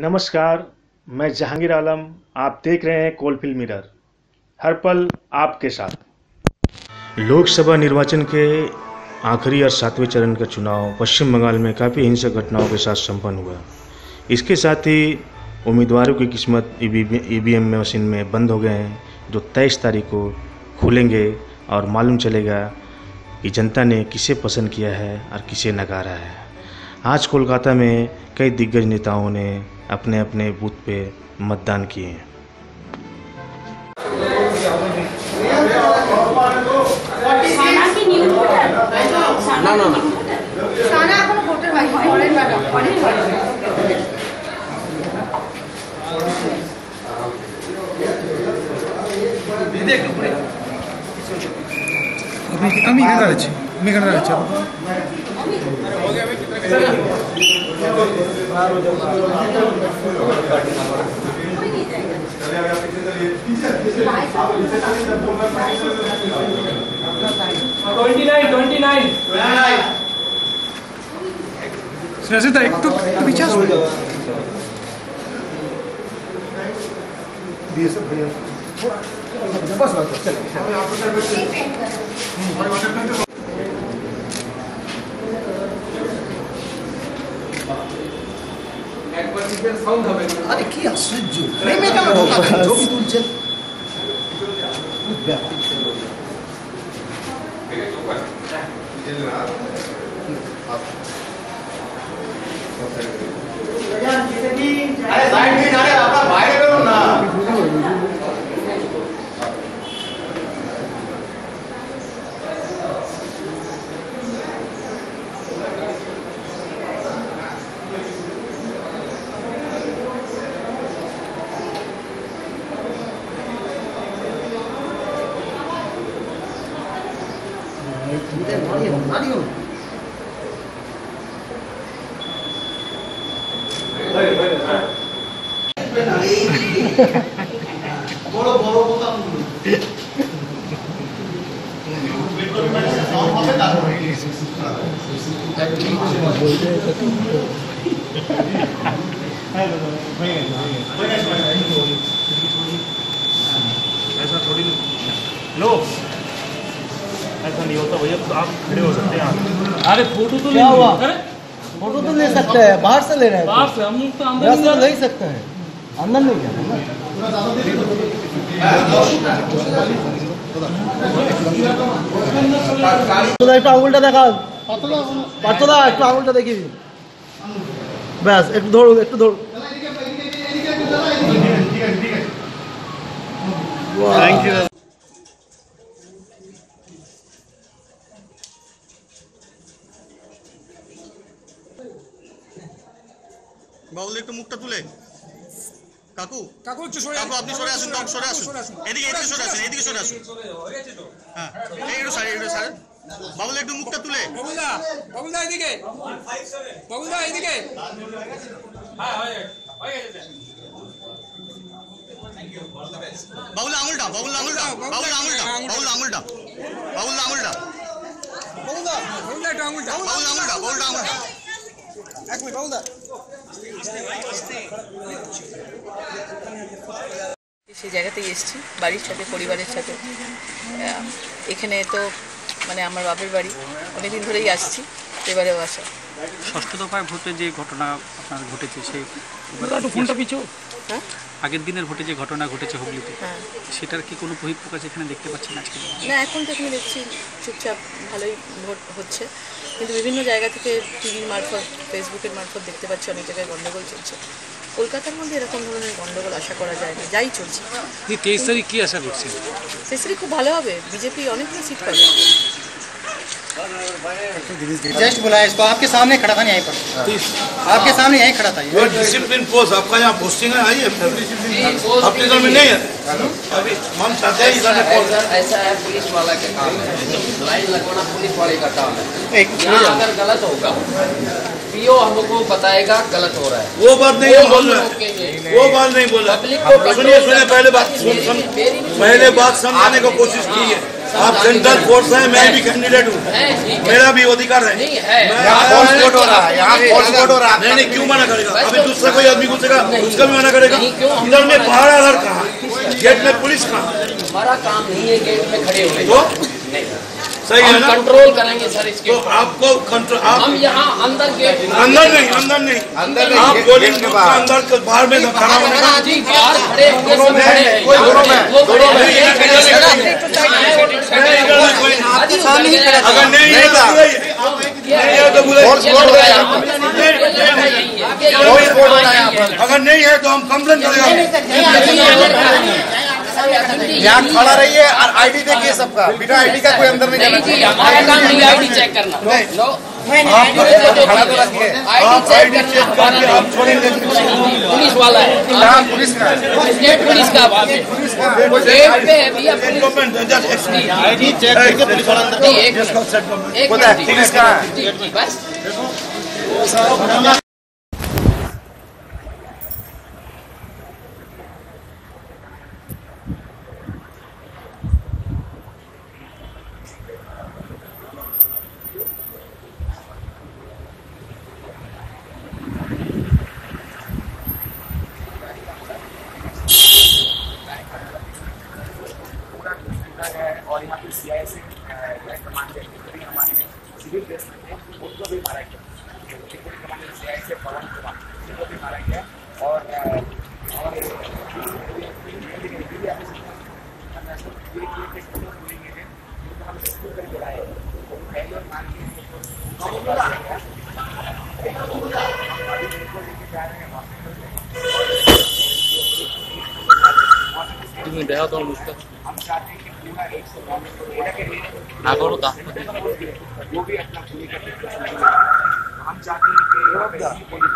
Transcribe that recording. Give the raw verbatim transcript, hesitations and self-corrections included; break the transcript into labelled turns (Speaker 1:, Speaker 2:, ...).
Speaker 1: नमस्कार, मैं जहांगीर आलम। आप देख रहे हैं कोलफील्ड मिरर, हर पल आपके साथ। लोकसभा निर्वाचन के आखिरी और सातवें चरण का चुनाव पश्चिम बंगाल में काफ़ी हिंसक घटनाओं के साथ संपन्न हुआ। इसके साथ ही उम्मीदवारों की किस्मत ईवीएम मशीन में बंद हो गए हैं, जो तेईस तारीख को खुलेंगे और मालूम चलेगा कि जनता ने किसे पसंद किया है और किसे नकारा है। आज कोलकाता में कई दिग्गज नेताओं ने अपने अपने बूथ पे मतदान किए हैं।
Speaker 2: ना ना ना
Speaker 3: আমি এখানে দাঁড়াচ্ছি আমি এখানে দাঁড়াচ্ছি রাজিদা একটু পিছে আসুন। बस बस चलो अरे কি আশ্চর্য প্রেমে কেন ছবি তুলছেন अरे साइड में जा रहे आपका বাইরে বেরোন না। বড় বড় বোতাম
Speaker 1: ऐसा थोड़ी लो, ऐसा नहीं होता भैया, तो आप खड़े हो सकते हैं।
Speaker 4: अरे फोटो तो
Speaker 5: क्या हुआ?
Speaker 4: अरे
Speaker 5: फोटो तो ले सकते हैं, बाहर से ले रहे हैं,
Speaker 4: बाहर से हम लोग तो अंदर
Speaker 5: अंदर
Speaker 4: नहीं
Speaker 5: से
Speaker 4: जा
Speaker 5: ले सकते हैं, अंदर नहीं जाना ना। तो एक आंगुलटा देखा पार्थदा एक आंगुलटा देखी बस एक धोड़ एक धोड़ थैंक यू।
Speaker 6: বাবুল একটু মুখটা তুলে কাকু
Speaker 3: কাকু একটু সরে
Speaker 6: কাকু আপনি সরে আসুন, কাকু সরে আসুন, এদিকে এদিকে সরে আসুন, এদিকে সরে আসুন। হ্যাঁ এই একটু সাইড একটু সাইড বাবুল একটু মুখটা তুলে
Speaker 3: বাবুলদা বাবুলদা এদিকে বাবুলদা এদিকে হ্যাঁ হয়ে হয়ে গেছে।
Speaker 6: বাবুল আঙুলটা বাবুল আঙুলটা বাবুল আঙুলটা বাবুল আঙুলটা বাবুল আঙুলটা
Speaker 3: বাবুলদা বাবুলদা একটু আঙুলটা
Speaker 6: বাবুল আঙুলটা বাবুল আঙুলটা
Speaker 3: এক মিনিট বাবুলদা
Speaker 7: সেই জায়গাতেই এসেছি বাড়ির সাথে, পরিবারের সাথে। এখানে তো মানে আমার বাপের বাড়ি, অনেকদিন ধরেই আসছি, এবারেও আসা।
Speaker 4: ষষ্ঠ দফায় ভোটে যে ঘটনা আপনার ঘটেছে সেই হ্যাঁ আগের দিনের ভোটে যে ঘটনা ঘটেছে হুগলিতে,
Speaker 7: হ্যাঁ
Speaker 4: সেটার কি কোনো বহিঃপ্রকাশ এখানে দেখতে পাচ্ছেন আজকে?
Speaker 7: না, এখন তো এখানে দেখছি চুপচাপ ভালোই ভোট হচ্ছে, কিন্তু বিভিন্ন জায়গা থেকে টিভির মারফত, ফেসবুকের মারফত দেখতে পাচ্ছি অনেক জায়গায় গণ্ডগোল চলছে। কলকাতার মধ্যে এরকম ধরনের গণ্ডগোল আশা করা যায় না, যাই চলছে।
Speaker 4: তেইশ তারিখ কী আশা করছেন?
Speaker 7: তেইশ তারিখ খুব ভালো হবে, বিজেপি অনেকগুলো সিট পাবে।
Speaker 5: जस्ट बुलाया इसको, आपके सामने खड़ा था यहीं पर, आपके सामने यहीं खड़ा था। ये
Speaker 6: डिसिप्लिन पोस्ट आपका यहाँ पोस्टिंग है, आइए आपके इधर में नहीं है अभी हम चाहते हैं इधर में पोस्ट।
Speaker 2: ऐसा है पुलिस वाला के काम है, लाइन लगवाना पुलिस वाले का काम है। यहाँ अगर गलत होगा पीओ हमको बताएगा गलत हो रहा है,
Speaker 6: वो बात नहीं बोल रहा है, वो बात नहीं बोला। सुनिए सुनिए पहले बात पहले बात समझाने को कोशिश की है,
Speaker 8: आप सेंट्रल फोर्स है, मैं भी कैंडिडेट हूँ, मेरा भी अधिकार है।
Speaker 2: नहीं है,
Speaker 8: फोर्स कोड हो रहा है, यहाँ फोर्स कोड हो रहा है। नहीं नहीं, क्यों मना करेगा? अभी दूसरा कोई आदमी घुसेगा उसका भी मना करेगा। इधर में पहाड़ा घर कहाँ, गेट में पुलिस कहाँ?
Speaker 2: हमारा काम नहीं है गेट में खड़े हुए,
Speaker 8: तो सही है ना,
Speaker 2: कंट्रोल करेंगे सर इसके।
Speaker 8: तो आपको कंट्रोल, आप
Speaker 2: हम यहाँ अंदर गेट
Speaker 8: अंदर नहीं, अंदर नहीं, अंदर नहीं, आप पोलिंग बूथ का अंदर के बाहर में खड़ा होगा
Speaker 2: जी, बाहर खड़े होंगे, सब खड़े हैं।
Speaker 8: कोई दोनों में
Speaker 2: वो खड़े
Speaker 8: दोनों में
Speaker 2: हैं।
Speaker 8: आपके सामने ही खड़ा, अगर नहीं है तो नहीं है तो बोले, अगर नहीं है तो हम कंप्लेन करेंगे।
Speaker 6: यहाँ खड़ा रहिए और आईडी देखिए सबका, बिना आईडी का कोई अंदर नहीं जाना चाहिए।
Speaker 2: हमारा काम नहीं आईडी चेक करना। नो,
Speaker 6: खड़ा तो रखिए,
Speaker 2: आईडी चेक करना
Speaker 8: आप छोड़ेंगे
Speaker 2: पुलिस वाला है।
Speaker 6: यहाँ पुलिस का है,
Speaker 2: स्टेट पुलिस का बात है, गेट पे है भैया पुलिस।
Speaker 6: आईडी चेक करके पुलिस वाला अंदर
Speaker 2: जी, एक मिनट, एक
Speaker 6: पता है
Speaker 2: मिनट,
Speaker 6: पुलिस का है।
Speaker 2: जी, जी, बस
Speaker 9: और यहाँ पे सी आई सी कमांडर हमारे सिविल ड्रेस में थे, उनको भी मारा गया। Security commander C I C Pawan Kumar, उनको भी मारा गया। और
Speaker 2: देहा तो मुझका
Speaker 9: हम चाहते हैं कि पूरा एक सौ नौ
Speaker 2: ना करो
Speaker 9: वो भी अपना पूरी करके हम चाहते हैं कि